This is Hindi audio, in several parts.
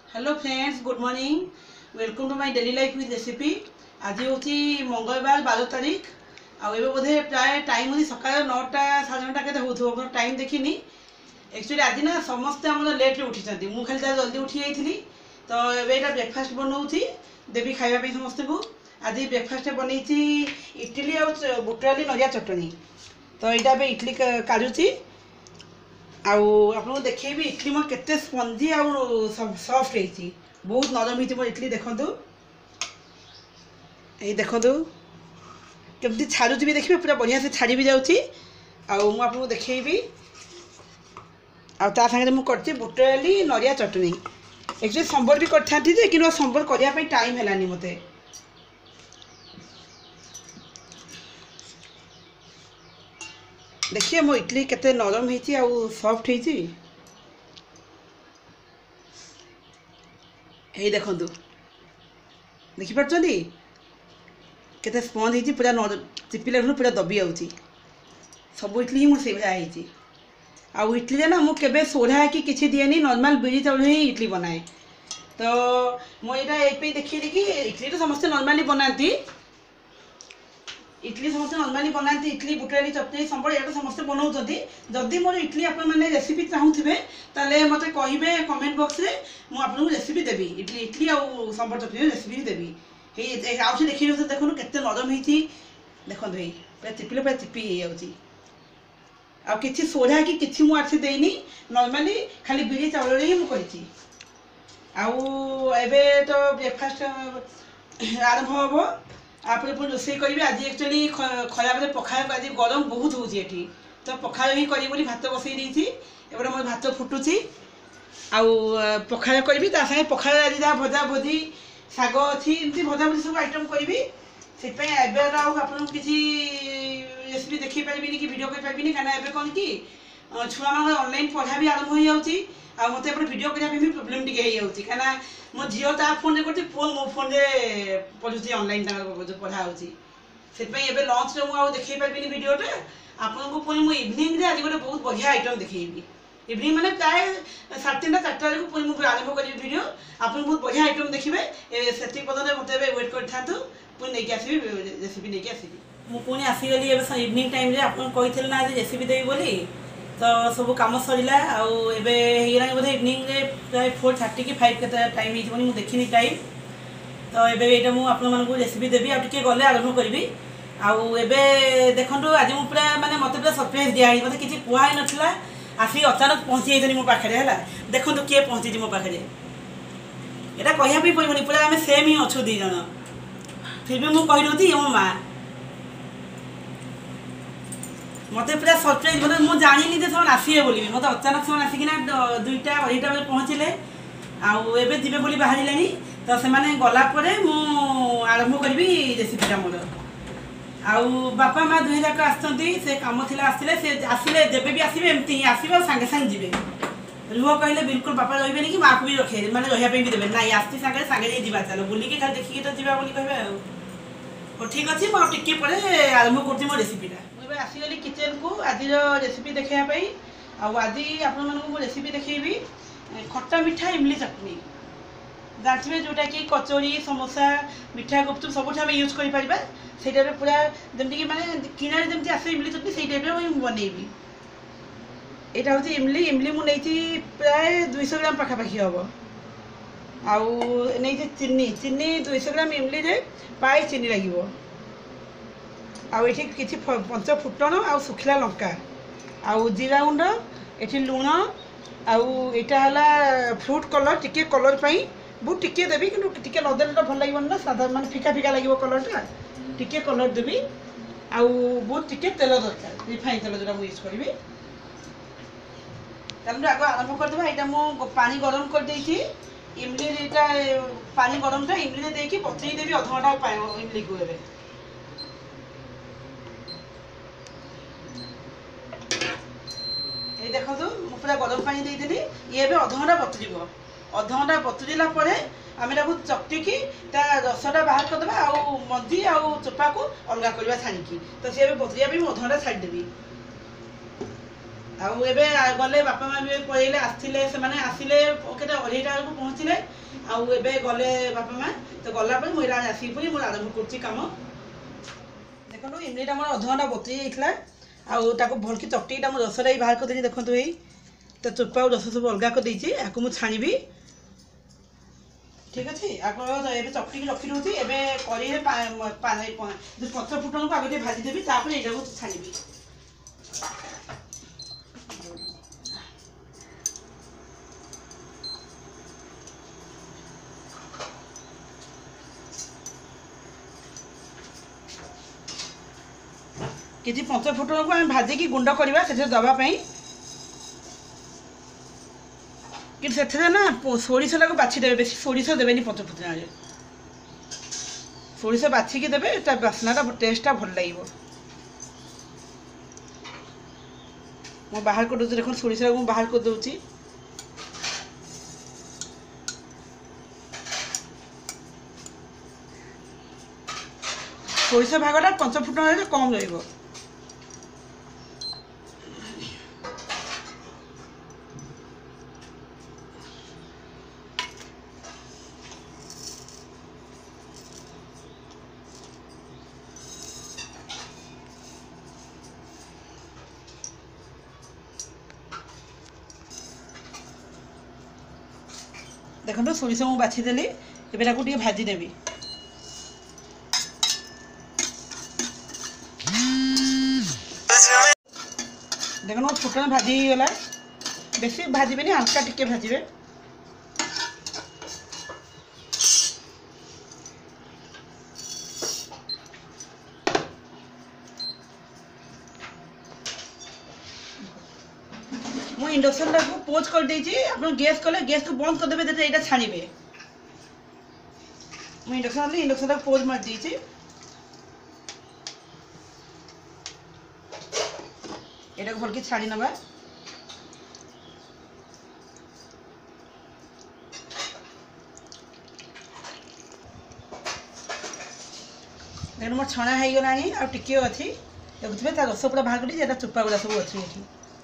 Hello friends, good morning. Welcome to my daily life with recipe. आज हूँ मंगलवार 12 तारीख। आए बोधे प्राय टाइम होती सका 9टा 9:30 के हो टाइम देखनी। एक्चुअली आज ना समस्ते आम लेट्रे उठी मुझे खाली जल्दी उठी जाइली। तो ये ब्रेकफास्ट बनाऊँगी देवी खावाई समस्त को। आज ब्रेकफास्ट बन इडली और बुटडाली नरिया चटनी। तो यहाँ इडली काढ़ुची आपको देखी इडली मोर केते स्पंजी सॉफ्ट है, बहुत नरम हो इडली। देखु ये देखु केमती छाड़ुची भी देखिए, पूरा बढ़िया से छाड़ी भी जाऊँगी। आपको देखी आगे मुझे बुटडाली नरिया चटनी। एक्चुअली संबर भी करी कि संबर करने टाइम है मत। देखिए मो इडली केते नरम है सॉफ्ट है। देखु देखिपी केते स्पंज है, पूरा चिपिले पूरा दबी आउची। सब इडली मुझे भाई आउ इडली ना मुझे सोढ़ा कि किसी दिए नॉर्मल बिरी चाउल ही इडली बनाए। तो मुझे देखी कि इडली तो समस्ते नॉर्मली बनाती, इडली समस्त नॉर्मली बनाती। इडली बुटडाली चटनी संबर या समस्त बनाऊँ। जदि मोर इडली आपने रेसिपी चाहूबे ताले मत कहे कमेंट बॉक्स रे मुझे रेसिपी देवी। इडली इडली आउ संबर चटनी रेसिपी देवी। आउे देखिए देखो केते नरम है। देखो भाई पूरा चिपिले पूरा चिपी हो जाऊँगी। कि सोढ़ा कि किसी मुझे देनी, नॉर्मली खाली बिरी चाउल ही मुझे। आबे तो ब्रेकफास्ट आरंभ हम आप रोसे करी। आज एक्चुअली खराब पखाड़ आज गरम बहुत होती। तो पखाड़ ही करी भात बसई देती। एपटे मोर भात फुटुची पखाड़ करी सागे पखाड़ आज जहाँ भजा भजी शाग अच्छी एमती भजा भजी सब आइटम करी। से आपको किसी रेसिपी देखी पारि कि वीडियो कर पारि कहीं कौन कि छुआ मान ऑनलाइन पढ़ा भी आरंभ हो जाऊँगी। मत वीडियो करने भी प्रोब्लेम टे कहीं मो झील ता फोन कर पुआ मो फोन पढ़ुची ऑनलाइन जो पढ़ा हो। से लंच मुझे देखे पारि वीडियोटा आपको पुणी मुझे इवनिंग आज गोटे बहुत बढ़िया आइटम देखी। इवनिंग मैंने प्राय 3:30 4टा पुणी मुझे आरंभ करी वीडियो। आप बहुत बढ़िया आइटम देखिए। से पर्यटन मत वेट कर था पुणी नहीं आसबि रेसिपी नहीं आसबि। मुझे आसीगली इवनिंग टाइम आपको ना आज रेसिपी देवी बोली। तो सब कम सरला आगे बोधे इवनिंग प्राय 4:30 कि 5 के टाइम हो देखनी टाइम। तो ये मुझे रेसिपी देवी आगे गले आरंभ करी। आबे देखो आज मुझे पूरा मानते मत पूरा सरप्राइज दिया मत किसी कहुई नाला। आसिक अचानक पहुँची जाइए मो पाखे है। देखो किए पहुँची मो पाखे यहाँ कहवाई पड़ोनी, पूरा आम सेम ही अच्छु दीज। फिर भी मुझे कही मो माँ मत पूरा सरप्राइज मतलब मुझे जानी से आसवे बोली मत अचानक से आसिकिना 2टा 2:30 बजे पहुँचले आबे जी बोली बाहर। तो से गलापर मु आरंभ करी रेसिपीटा मोर। बापा माँ 2 जाक आसते कम थी आसले आसले जब भी आसवे एमती आसवे सागे सागे जी रुह कहले बिल्कुल बापा रे कि माँ को भी रखे मैंने रही भी देवे ना आसती सागे सागे जा चलो बुलिकी खाली देखिए तो जीवा बोली कहे। ठीक अच्छे मुझे टिके पर आरंभ कर मो रेसिपीटा। मुझे आसीगली किचन को आज रेसिपी देखापी। आज आपको रेसिपी देखी खट्टा मीठा इमली चटनी। जानते जोटा कि कचोरी समोसा मिठा गुपचुप सब आम यूज कर पूरा जमीक मैंने किनारे जमी आसे इमली चटनी से टाइप बनईबी। यहाँ हूँ इमली इमली मुझे प्राय 200 ग्राम पाखापाखि हम। नहीं चीनी चीनी 200 ग्राम इमली रे पाए चीनी लगे। ये किसी 5 फुटण आ सुखिला लंका जीरा गुंड ये लुण आईटा फ्रूट कलर टिके कलर पाई बहुत टिके देवी कि नदेले तो भल लगे ना साधा माने फिका फिका लगे कलरटा टिके कलर देवी। बहुत टिके तेल दरकार रिफाइन तेल जो यूज करी। आगे आरंभ करदे। यहाँ मुझे पानी गरम कर देती इमली पानी गरमटा इमली देकी पचई देवी अध घंटा इमली को। ये देखो मुझे पूरा गरम पानी देदेली। ये अध घंटा बतुर अध घंटा बतुरला आम चकटिकी रसटा बाहर करदे मंजी आ चोपा को अलग करवा छाणिकी। तो सी बतुरिया भी अध घंटा छाड़देवी। गले बापा माँ भी पड़े आसले आसिले 2:30 पहुँचले आउ एबे गले बापा माँ तो गला पर मुझे आसिक पुणी मुझे आरंभ कर कम देखो इमलीटा मोर अध घंटा बतुरी जाइए आउ भलकी चकटिटा मुझे रसटा भी बाहर करदेली देखो यही तो चोपा और रस सब अलग करदे आपको मुझे छाणी ठीक अच्छे आप चकटी रखी दूसरी एवं कड़े पच फुटन को आगे भाजीदेवी तापर यहाँ छाणी किसी पंच फुटन को आम भाजिकी गुंड करवा से दवापाई कि ना सोरिषटा को बाछीदेवे बेस सोरिष देवे पंच फुटन सोरिष बाछिकी देवे बास्नाटा टेस्टा भल लगे मैं बाहर कर दूसरी देख सोरिषटा को बाहर कर दूसरी सोरिष भागटा पंच फुटन कम रही देखो सोरिष मुझे बाछीदेली एवं भाजीदेवी देख मो फुटन भाजी गला बेसी भाजबे हल्का टिके भाजबे मुझे इंडक्शन टाक पोज कर आप गैस कले गैस को बंद करदे जो यहाँ छाणवे मुझे इंडक्शन टाक पोज मार देती यहाँ को भलकी छाणी नवा देख मोर छणा हो गला आ टिके अच्छी देखुए रस पूरा बाहर कर चोपा गुड़ा सब अच्छी ये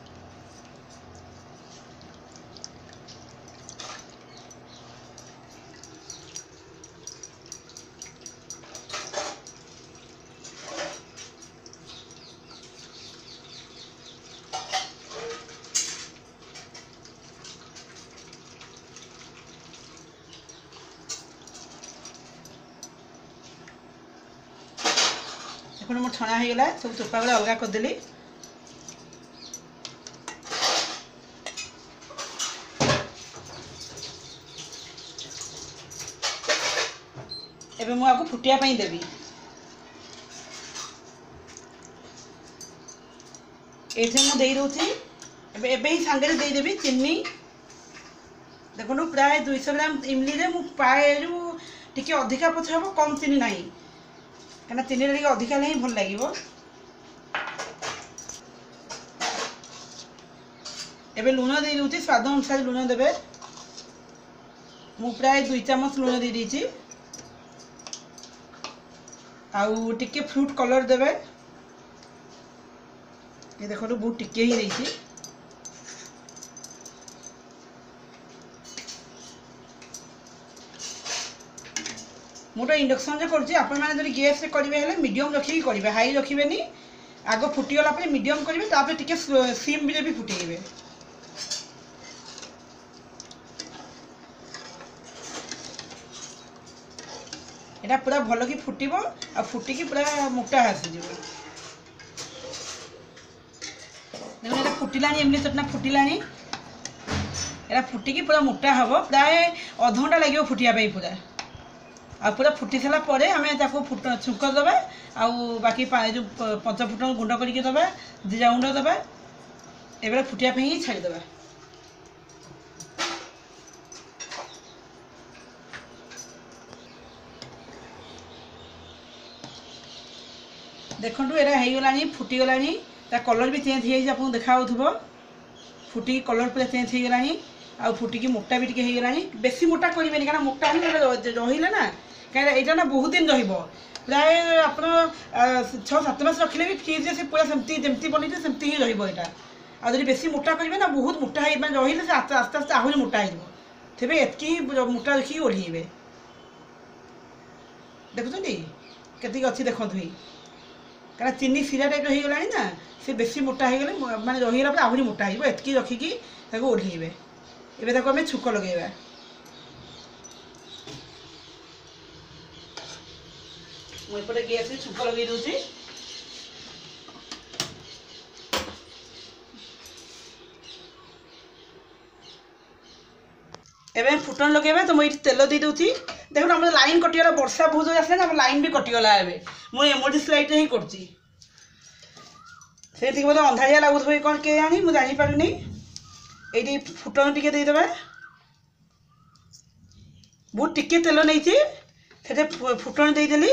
देखो मोर छणा हो गला सब चोपा गुड़ा अलग करदेली एबे मुझे फुटिया देवी ये मुझे दूसरी एवं सांगे देदेवी चीनी देखो प्राय 200 ग्राम इमली में प्राय टी अधिका पछ हम कम चीनी ना कहीं चीनी टे अधिका ही भल लगे एवं लुण दे दूसरी स्वाद अनुसार लुण देवे मु प्राय 2 चामच लुण दे देती आउ टिके फ्रूट कलर देवे ये देखो बहुत टिके ही देती मोटा इंडक्शन जो करें गैस से करेंगे मीडियम रखिकी करेंगे हाई रखिए आग फुटीगला मीडियम करेंगे टिके सिम भी फुटेबे यहाँ पूरा भल कि फुटब आ फुटिकी पूरा मोटा आसीज देखो ये फुटला इमली चटना फुटला यहाँ फुटिकी पूरा मोटा हम प्राय अध घंटा लगे फुटियापाई पूरा आ पूरा फुटी सारा पर आम छुंक दबा आउ बाकी जो पंच फुटन गुंड करके दबा जीरा गुंड दबा एबे फुटियापाई ही छाड़ीदे देखो यहाँ हो गला फुटीगला कलर भी चेंज हो देखा फुटी कलर पूरा चेंज हो गला आ फुटिकी मोटा भी टिके होगला बेसी मोटा करेंगे क्या मोटा रही ना कहीं यहाँ ना बहुत दिन प्राय आप 6-7 मास रखिले भी फ्रिज से पूरा सेमती जमती बनी सेमती ही रहा आ बेसी मोटा करेंगे ना बहुत मोटा रही से आस्ते आस्ते आस्ते आहरी मोटा हो थे एतकी मोटा देखिए ओह्लेबे देखुଛନ୍ତି केतिक अच्छी देखते ही क्या चीनी सीरा टाइप हो गला ना से बेसी मोटा हो गले माने रहीगला आहरी मोटा हो एतकी रखिकी ओह्लेबे एबे आम छुक लगेगा मुझे गैस छुक लगे दूसरी एवं फुटन लगे तो मुझे तेल दे दूसरी देखो आम लाइन कटिगला वर्षा बहुत जोर आसला लाइन भी कटिगला मुझे इमरजेंसी लाइट ही करती बोलते अंधारिया लगुए कौन किए जानी मुझे जानीपारूनी ये फुटन टी देदेबा बहुत टिके तेल नहीं फुटन देदेली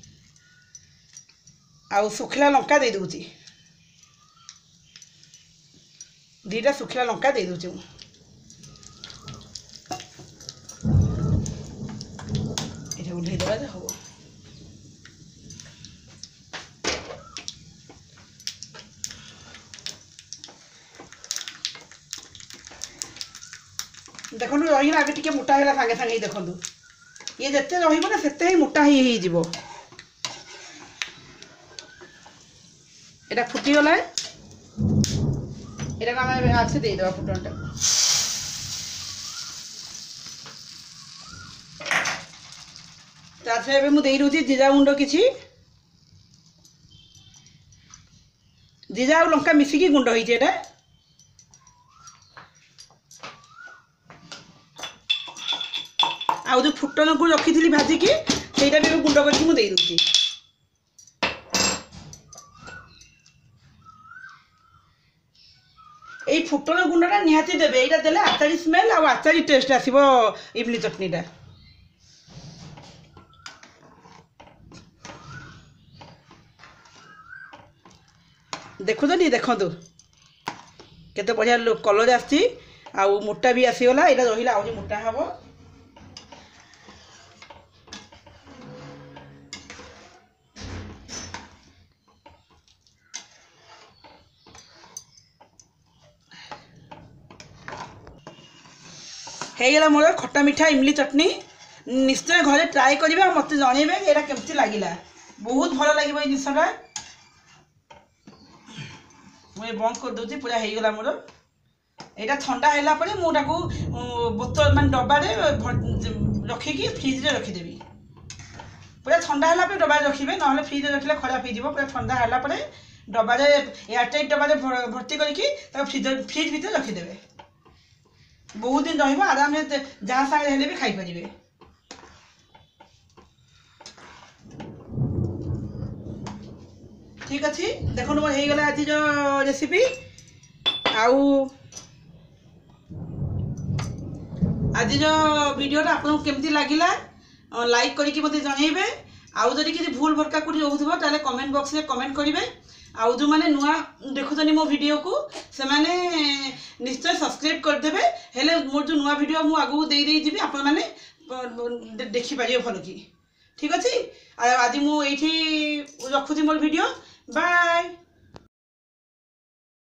आउ सुखिला लंका दे दूची दीटा सुखिला लंका दे दूची उल्हे देवा हम देखो रही आगे टिके मोटा है सागे सागे देखो ये जिते रहा से ही मोटा हो यहाँ फुटीगला यहाँ आम आज देदेवा फुटनटा तार मुझे दूसरी जीरा गुंड किसी जीरा और लंका मिसिकी गुंड होइछे एटा आउ जो फुटन को रखी थी भाजिकी सेटा भी गुंड करके मुझे दूसरी ये फुटन गुंडा निहाती देवे यहाँ देले आचारी स्मेल और आचारी टेस्ट आसो इमली चटनीटा देखु देखु केते बढ़िया कलर आसी आउ मोटा भी आसीगला यहाँ रही आज मोटा हम होगला मोर खट्टा मिठा इमली चटनी निश्चय घरे ट्राए करेंगे मत जनइबे यहाँ केमती लगिला बहुत भल लगे ये जिनसा मुझे बंद कर दूसरी पूरा होगला मोर यहाँ ठंडा है मुझे बोतल मान डब्बा रखिकी फ्रिज रखीदेवी पूरा ठंडा है डब्बा रखिए ना फ्रिज रखिले खराब हो पूरा ठंडा है डब्बा एयरटाइट डब्बा भर्ती करके फ्रिज भीतर रखीदे बहुत दिन रराम से जहाँ सागे भी खाईपर ठीक अच्छे देखो मोर होगला आज जो रेसिपी आउ आज जो वीडियोटा आपको केमती लगिला लाइक करके मत जनइबे आउ जदि किसी भूल भटका कोठी होउथबो ताले कमेंट बॉक्स में कमेंट करेंगे आउ जो मैंने नुआ देखुनी मो वीडियो को से मैंने निश्चय सब्सक्राइब करदेवे हेले मोर जो नुआ वीडियो मु आगु दे देबी आपण माने देखि पारियो भल की ठीक अच्छे आज मु एठी रखुची मोर वीडियो बाय।